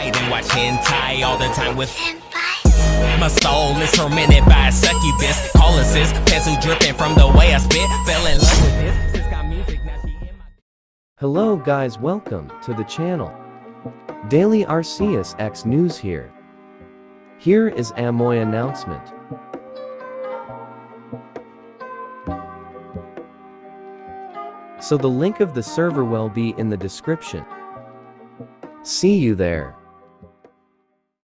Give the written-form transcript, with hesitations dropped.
night and watch hentai all the time with my soul is tormented by a succubus. Call assist, pencil dripping from the way I spit. Fell in love with this. Sis got music, now she in my... Hello guys, welcome to the channel. Daily Arceus X News here. Here is Amoy announcement. So the link of the server will be in the description. See you there.